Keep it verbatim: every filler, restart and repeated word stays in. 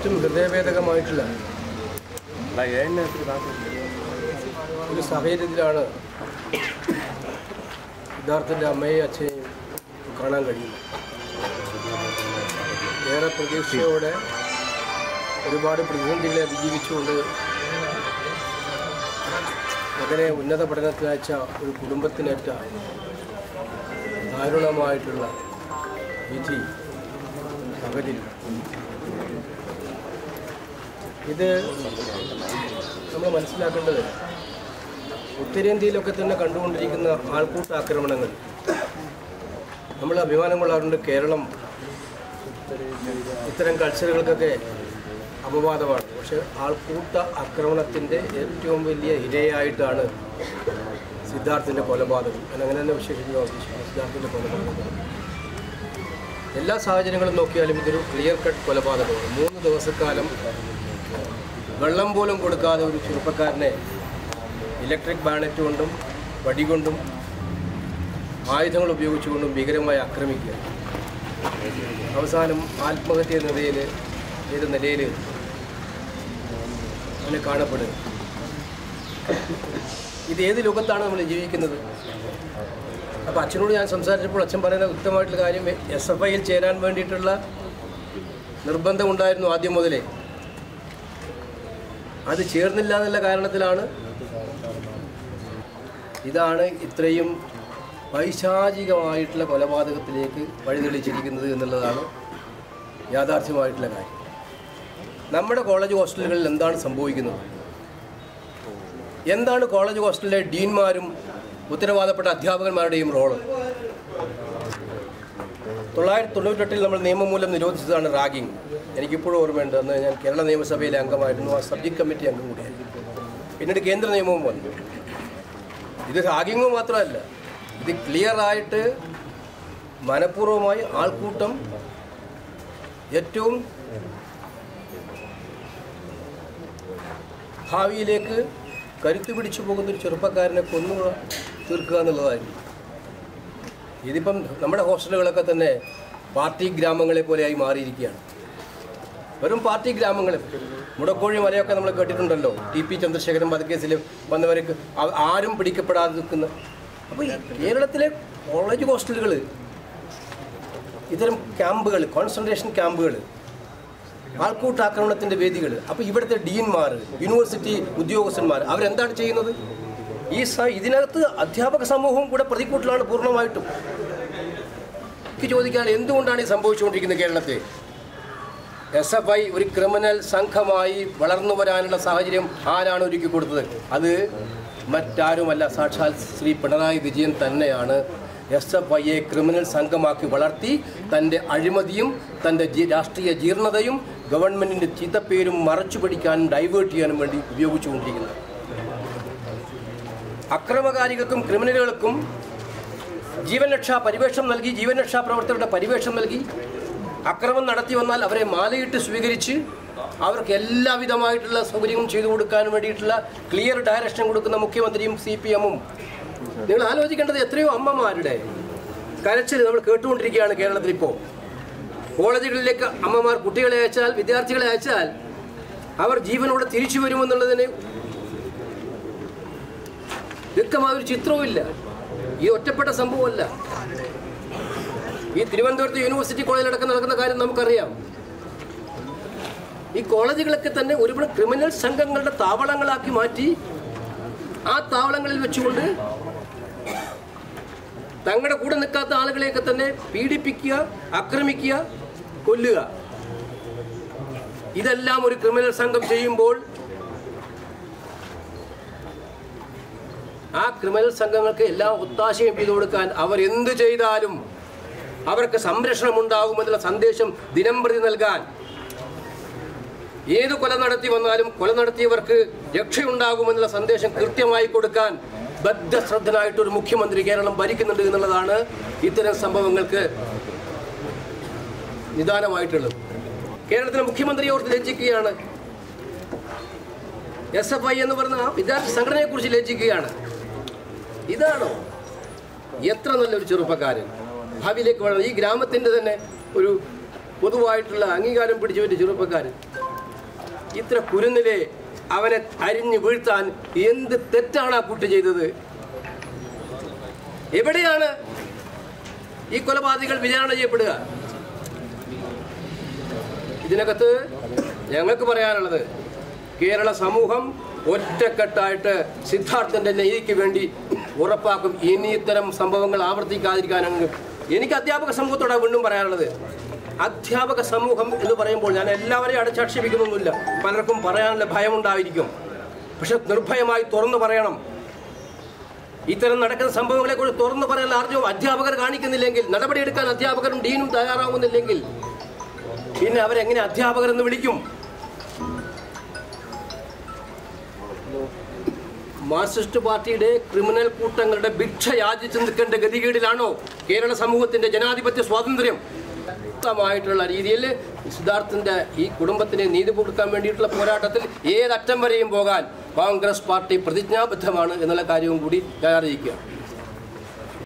ഏറ്റവും ഹൃദയഭേദകമായിട്ടുള്ള ഒരു സാഹചര്യത്തിലാണ് സിദ്ധാർത്ഥൻ്റെ അമ്മയെയും അച്ഛനെയും കാണാൻ കഴിയുന്നത്. ഏറെ പ്രതീക്ഷയോടെ ഒരുപാട് പ്രതിസന്ധികളെ അതിജീവിച്ചുകൊണ്ട് മകനെ ഉന്നത പഠനത്തിനയച്ച ഒരു കുടുംബത്തിനേറ്റ ദാരുണമായിട്ടുള്ള വിധി സാഹചര്യം. ഇത് നമ്മൾ മനസ്സിലാക്കേണ്ടത് ഉത്തരേന്ത്യയിലൊക്കെ തന്നെ കണ്ടുകൊണ്ടിരിക്കുന്ന ആൾക്കൂട്ട ആക്രമണങ്ങൾ നമ്മൾ അഭിമാനം കൊള്ളാറുണ്ട്. കേരളം ഇത്തരം കൾച്ചറുകൾക്കൊക്കെ അപവാദമാണ്. പക്ഷേ ആൾക്കൂട്ട ആക്രമണത്തിൻ്റെ ഏറ്റവും വലിയ ഇരയായിട്ടാണ് സിദ്ധാർത്ഥിൻ്റെ കൊലപാതകം. ഞാൻ അങ്ങനെ തന്നെ വിശേഷിക്കുന്നു. സിദ്ധാർത്ഥിൻ്റെ കൊലപാതകം എല്ലാ സാഹചര്യങ്ങളും നോക്കിയാലും ഇതൊരു ക്ലിയർ കട്ട് കൊലപാതകമാണ്. മൂന്ന് ദിവസക്കാലം വെള്ളം പോലും കൊടുക്കാതെ ഒരു ചെറുപ്പക്കാരനെ ഇലക്ട്രിക് ബാനറ്റ് കൊണ്ടും വടികൊണ്ടും ആയുധങ്ങൾ ഉപയോഗിച്ചുകൊണ്ടും ഭീകരമായി ആക്രമിക്കുക. അവസാനം ആത്മഹത്യ എന്ന നിലയിൽ ഏത് നിലയിൽ അങ്ങനെ കാണപ്പെടുക. ഇത് ഏത് ലോകത്താണ് നമ്മൾ ജീവിക്കുന്നത്? അപ്പോൾ അച്ഛനോട് ഞാൻ സംസാരിച്ചപ്പോൾ അച്ഛൻ പറയുന്ന വ്യക്തമായിട്ടുള്ള കാര്യം, എസ് എഫ് ഐയിൽ ചേരാൻ വേണ്ടിയിട്ടുള്ള നിർബന്ധമുണ്ടായിരുന്നു ആദ്യം മുതലേ. അത് ചേർന്നില്ല എന്നുള്ള കാരണത്തിലാണ് ഇതാണ് ഇത്രയും പൈശാചികമായിട്ടുള്ള കൊലപാതകത്തിലേക്ക് വഴിതെളിച്ചിരിക്കുന്നത് എന്നുള്ളതാണ് യാഥാർത്ഥ്യമായിട്ടുള്ള കാര്യം. നമ്മുടെ കോളേജ് ഹോസ്റ്റലുകളിൽ എന്താണ് സംഭവിക്കുന്നത്? എന്താണ് കോളേജ് ഹോസ്റ്റലിലെ ഡീൻമാരും ഉത്തരവാദപ്പെട്ട അധ്യാപകന്മാരുടെയും റോള്? തൊള്ളായിരത്തി തൊണ്ണൂറ്റെട്ടിൽ നമ്മൾ നിയമം മൂലം നിരോധിച്ചതാണ് റാഗിങ്. എനിക്കിപ്പോഴും ഓർമ്മയുണ്ട്. അന്ന് ഞാൻ കേരള നിയമസഭയിലെ അംഗമായിരുന്നു, ആ സബ്ജക്ട് കമ്മിറ്റി അംഗം കൂടിയായിരുന്നു. പിന്നീട് കേന്ദ്ര നിയമവും വന്നു. ഇത് റാഗിങ് മാത്രമല്ല, ഇത് ക്ലിയറായിട്ട് മനഃപൂർവ്വമായി ആൾക്കൂട്ടം ഏറ്റവും ഭാവിയിലേക്ക് കരുത്തു പിടിച്ചു പോകുന്നൊരു ചെറുപ്പക്കാരനെ കൊന്നു തീർക്കുക എന്നുള്ളതായിരുന്നു. ഇതിപ്പം നമ്മുടെ ഹോസ്റ്റലുകളൊക്കെ തന്നെ പാർട്ടി ഗ്രാമങ്ങളെ പോലെയായി മാറിയിരിക്കുകയാണ്. വെറും പാർട്ടി ഗ്രാമങ്ങൾ. മുടക്കോഴി മലയൊക്കെ നമ്മൾ കേട്ടിട്ടുണ്ടല്ലോ. ടി പി ചന്ദ്രശേഖരൻ വധക്കേസിൽ വന്നവർക്ക് ആരും പിടിക്കപ്പെടാതെ നിൽക്കുന്ന. അപ്പോൾ കേരളത്തിലെ കോളേജ് ഹോസ്റ്റലുകൾ, ഇത്തരം ക്യാമ്പുകൾ, കോൺസെൻട്രേഷൻ ക്യാമ്പുകൾ, ആൾക്കൂട്ടാക്രമണത്തിൻ്റെ വേദികൾ. അപ്പോൾ ഇവിടുത്തെ ഡീൻമാർ, യൂണിവേഴ്സിറ്റി ഉദ്യോഗസ്ഥന്മാർ അവരെന്താണ് ചെയ്യുന്നത്? ഈ സ ഇതിനകത്ത് അധ്യാപക സമൂഹവും കൂടെ പ്രതിക്കൂട്ടിലാണ് പൂർണ്ണമായിട്ടും. എനിക്ക് ചോദിക്കാൻ, എന്തുകൊണ്ടാണ് ഈ സംഭവിച്ചുകൊണ്ടിരിക്കുന്നത് കേരളത്തിൽ? എസ് എഫ് ഐ ഒരു ക്രിമിനൽ സംഘമായി വളർന്നു വരാനുള്ള സാഹചര്യം ആരാണ് ഒരുക്കി കൊടുത്തത്? അത് മറ്റാരുമല്ല, സാക്ഷാൽ ശ്രീ പിണറായി വിജയൻ തന്നെയാണ് എസ് എഫ് ഐയെ ക്രിമിനൽ സംഘമാക്കി വളർത്തി തൻ്റെ അഴിമതിയും തൻ്റെ രാഷ്ട്രീയ ജീർണതയും ഗവൺമെൻറ്റിൻ്റെ ചീത്തപ്പേരും മറച്ചു പിടിക്കാനും ഡൈവേർട്ട് ചെയ്യാനും വേണ്ടി ഉപയോഗിച്ചുകൊണ്ടിരിക്കുന്നത്. അക്രമകാരികൾക്കും ക്രിമിനലുകൾക്കും ജീവൻ രക്ഷാ പരിവേഷം നൽകി, ജീവൻ രക്ഷാ പ്രവർത്തകരുടെ പരിവേഷം നൽകി അക്രമം നടത്തി വന്നാൽ അവരെ മാലയിട്ട് സ്വീകരിച്ച് അവർക്ക് എല്ലാവിധമായിട്ടുള്ള സൗകര്യവും ചെയ്തു കൊടുക്കാൻ വേണ്ടിയിട്ടുള്ള ക്ലിയർ ഡയറക്ഷൻ കൊടുക്കുന്ന മുഖ്യമന്ത്രിയും സി പി എമ്മും. നിങ്ങൾ ആലോചിക്കേണ്ടത്, എത്രയോ അമ്മമാരുടെ കരച്ചിൽ നമ്മൾ കേട്ടുകൊണ്ടിരിക്കുകയാണ് കേരളത്തിൽ. ഇപ്പോൾ കോളേജുകളിലേക്ക് അമ്മമാർ കുട്ടികളെ അയച്ചാൽ, വിദ്യാർത്ഥികളെ അയച്ചാൽ അവർ ജീവനോടെ തിരിച്ചു വരുമെന്നുള്ളതിന് വ്യക്തമായൊരു ചിത്രവുമില്ല. ഈ ഒറ്റപ്പെട്ട സംഭവമല്ല. ഈ തിരുവനന്തപുരത്ത് യൂണിവേഴ്സിറ്റി കോളേജിലടക്കം നടക്കുന്ന കാര്യം നമുക്കറിയാം. ഈ കോളേജുകളൊക്കെ തന്നെ ഒരുപാട് ക്രിമിനൽ സംഘങ്ങളുടെ താവളങ്ങളാക്കി മാറ്റി ആ താവളങ്ങളിൽ വെച്ചുകൊണ്ട് തങ്ങളുടെ കൂടെ നിൽക്കാത്ത ആളുകളെയൊക്കെ തന്നെ പീഡിപ്പിക്കുക, ആക്രമിക്കുക, കൊല്ലുക. ഇതെല്ലാം ഒരു ക്രിമിനൽ സംഘം ചെയ്യുമ്പോൾ ആ ക്രിമിനൽ സംഘങ്ങൾക്ക് എല്ലാ ഒത്താശയും ചെയ്തു കൊടുക്കാൻ അവർ എന്ത് ചെയ്താലും അവർക്ക് സംരക്ഷണം ഉണ്ടാകുമെന്നുള്ള സന്ദേശം ദിനം പ്രതി നൽകാൻ, ഏത് കൊല നടത്തി വന്നാലും കൊല നടത്തിയവർക്ക് രക്ഷയുണ്ടാകുമെന്നുള്ള സന്ദേശം കൃത്യമായി കൊടുക്കാൻ ബദ്ധശ്രദ്ധനായിട്ടൊരു മുഖ്യമന്ത്രി കേരളം ഭരിക്കുന്നുണ്ട് എന്നുള്ളതാണ് ഇത്തരം സംഭവങ്ങൾക്ക് നിദാനമായിട്ടുള്ളത്. കേരളത്തിലെ മുഖ്യമന്ത്രി ഓർത്ത് ലജ്ജിക്കുകയാണ്. എസ് എഫ് ഐ എന്ന് പറഞ്ഞ വിദ്യാർത്ഥി സംഘടനയെക്കുറിച്ച് ലജ്ജിക്കുകയാണ്. ഇതാണോ? എത്ര നല്ലൊരു ചെറുപ്പക്കാരൻ ഭാവിയിലേക്ക് വളർന്നു, ഈ ഗ്രാമത്തിൻ്റെ തന്നെ ഒരു പൊതുവായിട്ടുള്ള അംഗീകാരം പിടിച്ചു പറ്റിയ ചെറുപ്പക്കാരൻ. ഇത്ര കുരുന്നിലെ അവനെ അരിഞ്ഞു വീഴ്ത്താൻ എന്ത് തെറ്റാണ് ആ കുട്ടി ചെയ്തത്? എവിടെയാണ് ഈ കൊലപാതകൾ വിചാരണ ചെയ്യപ്പെടുക? ഇതിനകത്ത് ഞങ്ങൾക്ക് പറയാനുള്ളത്, കേരള സമൂഹം ഒറ്റക്കെട്ടായിട്ട് സിദ്ധാർത്ഥന്റെ നീതിക്ക് വേണ്ടി ഉറപ്പാക്കും. ഇനി ഇത്തരം സംഭവങ്ങൾ ആവർത്തിക്കാതിരിക്കാനാണ് എനിക്ക് അധ്യാപക സമൂഹത്തോടെ വീണ്ടും പറയാനുള്ളത്. അധ്യാപക സമൂഹം എന്ന് പറയുമ്പോൾ ഞാൻ എല്ലാവരെയും അടച്ചാക്ഷേപിക്കുന്നൊന്നുമില്ല. പലർക്കും പറയാനുള്ള ഭയമുണ്ടായിരിക്കും. പക്ഷെ നിർഭയമായി തുറന്നു പറയണം. ഇത്തരം നടക്കുന്ന സംഭവങ്ങളെ കുറിച്ച് തുറന്നു പറയാനുള്ള ആർജവം അധ്യാപകർ കാണിക്കുന്നില്ലെങ്കിൽ, നടപടിയെടുക്കാൻ അധ്യാപകരും ഡീനും തയ്യാറാവുന്നില്ലെങ്കിൽ പിന്നെ അവരെങ്ങനെ അധ്യാപകർ എന്ന് വിളിക്കും? മാർക്സിസ്റ്റ് പാർട്ടിയുടെ ക്രിമിനൽ കൂട്ടങ്ങളുടെ ഭിക്ഷ യാചിച്ചു നിൽക്കേണ്ട ഗതികേടിലാണോ കേരള സമൂഹത്തിന്റെ ജനാധിപത്യ സ്വാതന്ത്ര്യം? വ്യക്തമായിട്ടുള്ള രീതിയിൽ സിദ്ധാർത്ഥന്റെ ഈ കുടുംബത്തിന് നീതി കൊടുക്കാൻ വേണ്ടിയിട്ടുള്ള പോരാട്ടത്തിൽ ഏതറ്റം വരെയും പോകാൻ കോൺഗ്രസ് പാർട്ടി പ്രതിജ്ഞാബദ്ധമാണ് എന്നുള്ള കാര്യവും കൂടി ഞാൻ അറിയിക്കുക.